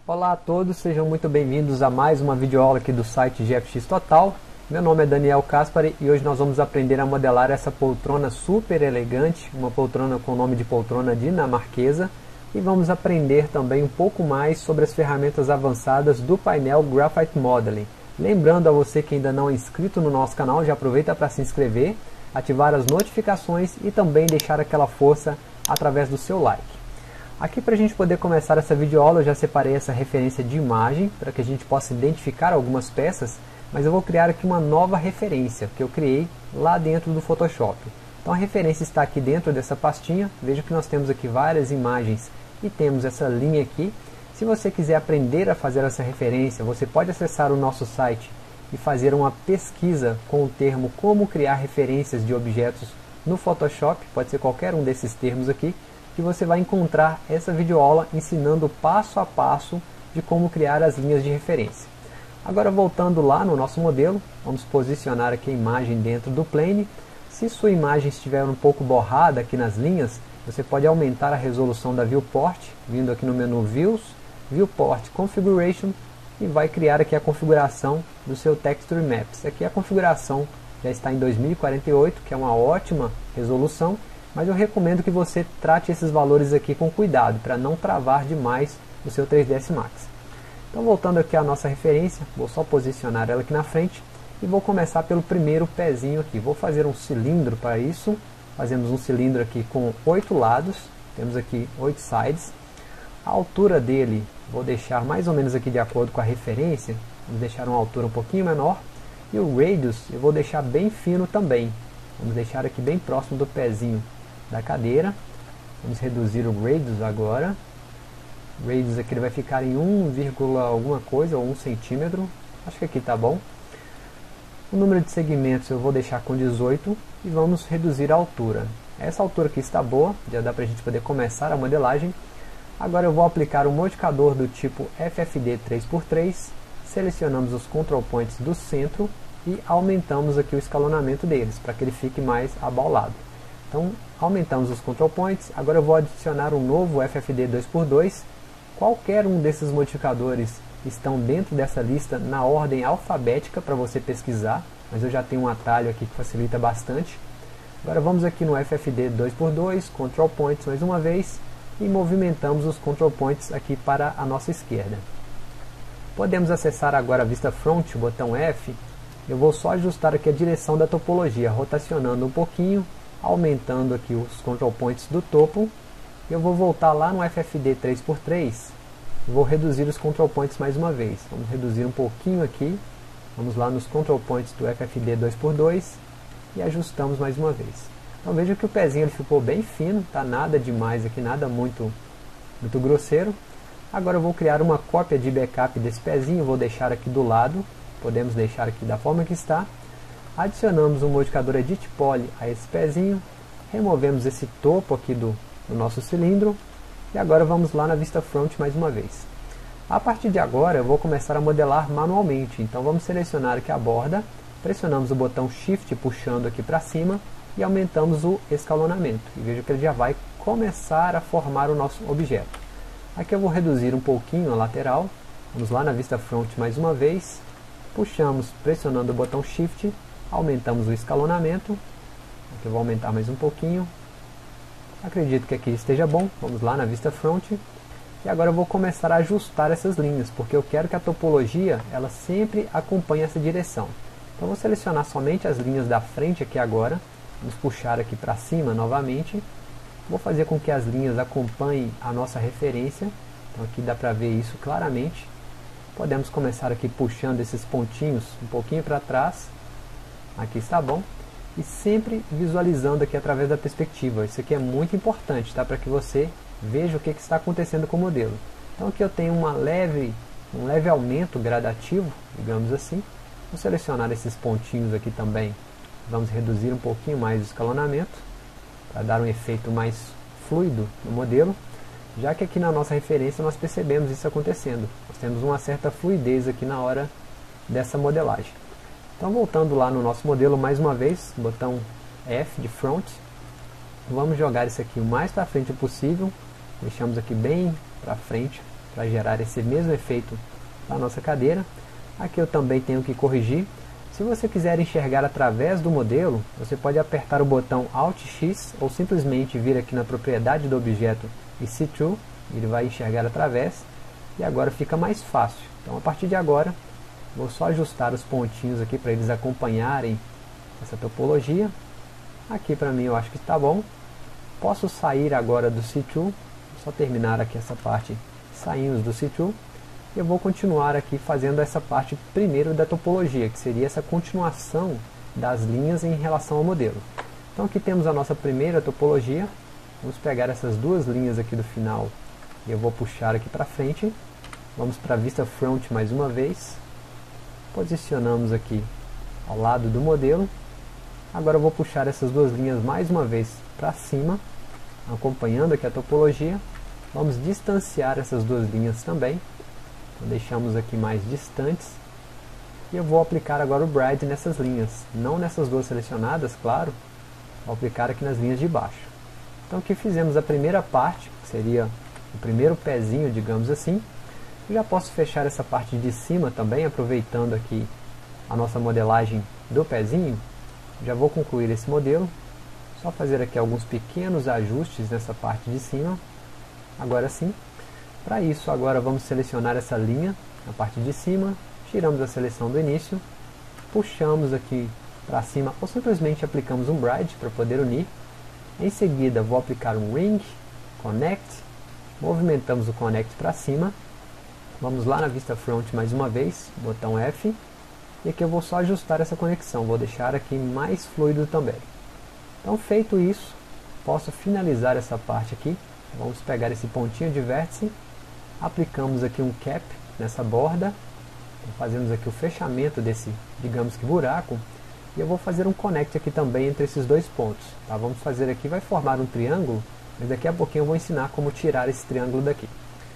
Olá a todos, sejam muito bem-vindos a mais uma videoaula aqui do site GFX Total. Meu nome é Daniel Caspari e hoje nós vamos aprender a modelar essa poltrona super elegante, uma poltrona com o nome de poltrona dinamarquesa, e vamos aprender também um pouco mais sobre as ferramentas avançadas do painel Graphite Modeling. Lembrando a você que ainda não é inscrito no nosso canal, já aproveita para se inscrever, ativar as notificações e também deixar aquela força através do seu like. Aqui, para a gente poder começar essa videoaula, eu já separei essa referência de imagem para que a gente possa identificar algumas peças, mas eu vou criar aqui uma nova referência que eu criei lá dentro do Photoshop. Então a referência está aqui dentro dessa pastinha. Veja que nós temos aqui várias imagens e temos essa linha aqui. Se você quiser aprender a fazer essa referência, você pode acessar o nosso site e fazer uma pesquisa com o termo como criar referências de objetos no Photoshop, pode ser qualquer um desses termos aqui, que você vai encontrar essa videoaula ensinando passo a passo de como criar as linhas de referência. Agora, voltando lá no nosso modelo, vamos posicionar aqui a imagem dentro do plane. Se sua imagem estiver um pouco borrada aqui nas linhas, você pode aumentar a resolução da Viewport, vindo aqui no menu Views, Viewport Configuration, e vai criar aqui a configuração do seu Texture Maps. Aqui a configuração já está em 2048, que é uma ótima resolução, mas eu recomendo que você trate esses valores aqui com cuidado, para não travar demais o seu 3ds Max. Então, voltando aqui à nossa referência, vou só posicionar ela aqui na frente e vou começar pelo primeiro pezinho aqui. Vou fazer um cilindro para isso. Fazemos um cilindro aqui com 8 lados, temos aqui 8 sides. A altura dele vou deixar mais ou menos aqui de acordo com a referência, vamos deixar uma altura um pouquinho menor. E o radius eu vou deixar bem fino também, vamos deixar aqui bem próximo do pezinho da cadeira. Vamos reduzir o radius agora. O radius aqui ele vai ficar em 1, alguma coisa, ou 1 centímetro. Acho que aqui está bom. O número de segmentos eu vou deixar com 18 e vamos reduzir a altura. Essa altura aqui está boa, já dá para a gente poder começar a modelagem. Agora eu vou aplicar um modificador do tipo FFD 3x3. Selecionamos os control points do centro e aumentamos aqui o escalonamento deles, para que ele fique mais abaulado. Então, aumentamos os control points. Agora eu vou adicionar um novo FFD 2x2. Qualquer um desses modificadores estão dentro dessa lista na ordem alfabética para você pesquisar, mas eu já tenho um atalho aqui que facilita bastante. Agora vamos aqui no FFD 2x2, control points mais uma vez, e movimentamos os control points aqui para a nossa esquerda. Podemos acessar agora a vista front, o botão F. Eu vou só ajustar aqui a direção da topologia, rotacionando um pouquinho, aumentando aqui os control points do topo. Eu vou voltar lá no FFD 3x3, vou reduzir os control points mais uma vez. Vamos reduzir um pouquinho aqui, vamos lá nos control points do FFD 2x2 e ajustamos mais uma vez. Então veja que o pezinho ele ficou bem fino, tá nada demais aqui, nada muito grosseiro. Agora eu vou criar uma cópia de backup desse pezinho, vou deixar aqui do lado, podemos deixar aqui da forma que está. Adicionamos um modificador Edit Poly a esse pezinho, removemos esse topo aqui do nosso cilindro e agora vamos lá na vista front mais uma vez. A partir de agora eu vou começar a modelar manualmente, então vamos selecionar aqui a borda, pressionamos o botão Shift puxando aqui para cima e aumentamos o escalonamento. E veja que ele já vai começar a formar o nosso objeto. Aqui eu vou reduzir um pouquinho a lateral, vamos lá na vista front mais uma vez, puxamos pressionando o botão Shift, aumentamos o escalonamento. Aqui eu vou aumentar mais um pouquinho. Acredito que aqui esteja bom. Vamos lá na vista front. E agora eu vou começar a ajustar essas linhas, porque eu quero que a topologia ela sempre acompanhe essa direção. Então vou selecionar somente as linhas da frente aqui agora. Vamos puxar aqui para cima novamente. Vou fazer com que as linhas acompanhem a nossa referência. Então aqui dá para ver isso claramente. Podemos começar aqui puxando esses pontinhos um pouquinho para trás. Aqui está bom. E sempre visualizando aqui através da perspectiva. Isso aqui é muito importante, tá? Para que você veja o que está acontecendo com o modelo. Então aqui eu tenho um leve aumento gradativo, digamos assim. Vou selecionar esses pontinhos aqui também. Vamos reduzir um pouquinho mais o escalonamento, para dar um efeito mais fluido no modelo. Já que aqui na nossa referência nós percebemos isso acontecendo. Nós temos uma certa fluidez aqui na hora dessa modelagem. Então voltando lá no nosso modelo mais uma vez, botão F de front, vamos jogar isso aqui o mais para frente possível, deixamos aqui bem para frente, para gerar esse mesmo efeito na nossa cadeira. Aqui eu também tenho que corrigir. Se você quiser enxergar através do modelo, você pode apertar o botão Alt X ou simplesmente vir aqui na propriedade do objeto e See Through, ele vai enxergar através, e agora fica mais fácil. Então a partir de agora, vou só ajustar os pontinhos aqui para eles acompanharem essa topologia. Aqui para mim eu acho que está bom. Posso sair agora do See Through, só terminar aqui essa parte, saímos do See Through. Eu vou continuar aqui fazendo essa parte primeiro da topologia, que seria essa continuação das linhas em relação ao modelo. Então aqui temos a nossa primeira topologia. Vamos pegar essas duas linhas aqui do final e eu vou puxar aqui para frente. Vamos para a vista front mais uma vez. Posicionamos aqui ao lado do modelo. Agora eu vou puxar essas duas linhas mais uma vez para cima, acompanhando aqui a topologia. Vamos distanciar essas duas linhas também. Então, deixamos aqui mais distantes. E eu vou aplicar agora o Bride nessas linhas. Não nessas duas selecionadas, claro. Vou aplicar aqui nas linhas de baixo. Então aqui fizemos a primeira parte, que seria o primeiro pezinho, digamos assim. Eu já posso fechar essa parte de cima também, aproveitando aqui a nossa modelagem do pezinho. Já vou concluir esse modelo. Só fazer aqui alguns pequenos ajustes nessa parte de cima. Agora sim. Para isso, agora vamos selecionar essa linha na parte de cima, tiramos a seleção do início, puxamos aqui para cima ou simplesmente aplicamos um Bride para poder unir. Em seguida, vou aplicar um Ring, Connect, movimentamos o Connect para cima, vamos lá na vista front mais uma vez, botão F, e aqui eu vou só ajustar essa conexão, vou deixar aqui mais fluido também. Então, feito isso, posso finalizar essa parte aqui. Vamos pegar esse pontinho de vértice, aplicamos aqui um cap nessa borda, fazemos aqui o fechamento desse, digamos que buraco, e eu vou fazer um connect aqui também entre esses dois pontos. Tá? Vamos fazer aqui, vai formar um triângulo, mas daqui a pouquinho eu vou ensinar como tirar esse triângulo daqui.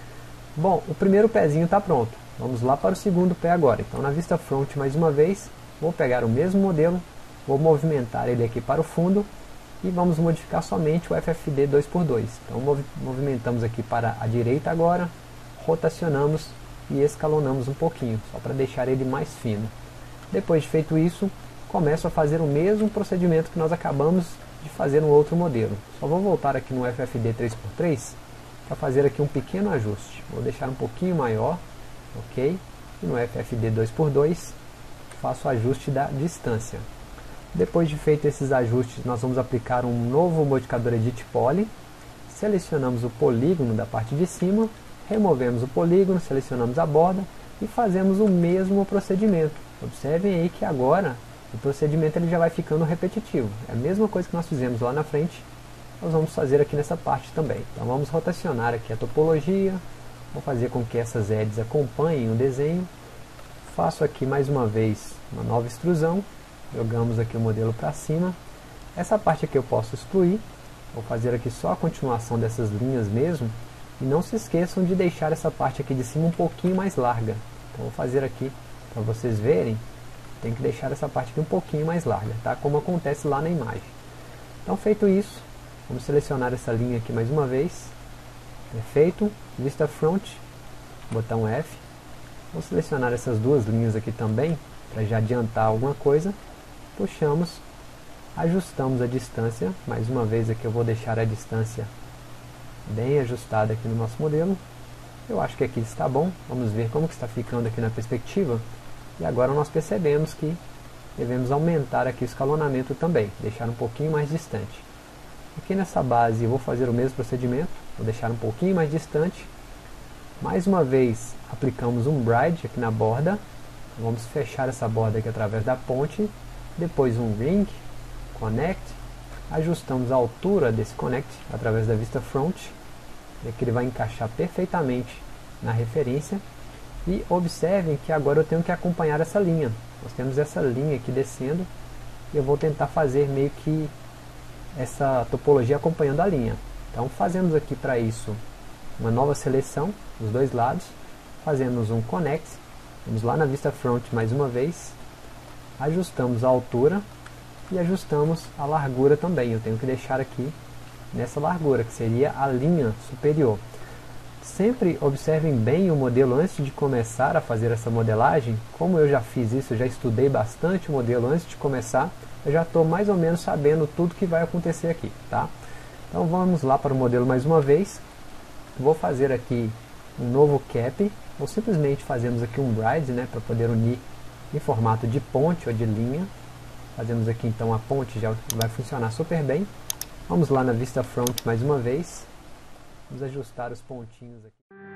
Bom, o primeiro pezinho está pronto, vamos lá para o segundo pé agora. Então na vista front mais uma vez, vou pegar o mesmo modelo, vou movimentar ele aqui para o fundo, e vamos modificar somente o FFD 2x2. Então movimentamos aqui para a direita agora, rotacionamos e escalonamos um pouquinho, só para deixar ele mais fino. Depois de feito isso, começo a fazer o mesmo procedimento que nós acabamos de fazer no outro modelo. Só vou voltar aqui no FFD 3x3 para fazer aqui um pequeno ajuste. Vou deixar um pouquinho maior, ok? E no FFD 2x2 faço o ajuste da distância. Depois de feito esses ajustes, nós vamos aplicar um novo modificador Edit Poly. Selecionamos o polígono da parte de cima, removemos o polígono, selecionamos a borda e fazemos o mesmo procedimento. Observem aí que agora o procedimento ele já vai ficando repetitivo. É a mesma coisa que nós fizemos lá na frente, nós vamos fazer aqui nessa parte também. Então vamos rotacionar aqui a topologia, vou fazer com que essas edges acompanhem o desenho. Faço aqui mais uma vez uma nova extrusão. Jogamos aqui o modelo para cima. Essa parte aqui eu posso excluir. Vou fazer aqui só a continuação dessas linhas mesmo. E não se esqueçam de deixar essa parte aqui de cima um pouquinho mais larga. Então vou fazer aqui para vocês verem. Tem que deixar essa parte aqui um pouquinho mais larga, tá? Como acontece lá na imagem. Então feito isso, vamos selecionar essa linha aqui mais uma vez. Perfeito. Vista front, botão F. Vou selecionar essas duas linhas aqui também, para já adiantar alguma coisa. Puxamos, ajustamos a distância, mais uma vez aqui eu vou deixar a distância bem ajustada aqui no nosso modelo. Eu acho que aqui está bom, vamos ver como que está ficando aqui na perspectiva. E agora nós percebemos que devemos aumentar aqui o escalonamento também, deixar um pouquinho mais distante. Aqui nessa base eu vou fazer o mesmo procedimento, vou deixar um pouquinho mais distante. Mais uma vez aplicamos um Bride aqui na borda. Vamos fechar essa borda aqui através da ponte, depois um Ring, Connect, ajustamos a altura desse Connect através da vista front, e aqui ele vai encaixar perfeitamente na referência, e observem que agora eu tenho que acompanhar essa linha. Nós temos essa linha aqui descendo, e eu vou tentar fazer meio que essa topologia acompanhando a linha. Então fazemos aqui para isso uma nova seleção dos dois lados, fazemos um Connect. Vamos lá na vista front mais uma vez, ajustamos a altura e ajustamos a largura também. Eu tenho que deixar aqui nessa largura, que seria a linha superior. Sempre observem bem o modelo antes de começar a fazer essa modelagem. Como eu já fiz isso, eu já estudei bastante o modelo antes de começar, eu já estou mais ou menos sabendo tudo que vai acontecer aqui, tá? Então vamos lá para o modelo mais uma vez. Vou fazer aqui um novo cap, ou simplesmente fazemos aqui um bride, né, para poder unir em formato de ponte ou de linha. Fazemos aqui então a ponte, já vai funcionar super bem. Vamos lá na vista front mais uma vez. Vamos ajustar os pontinhos aqui.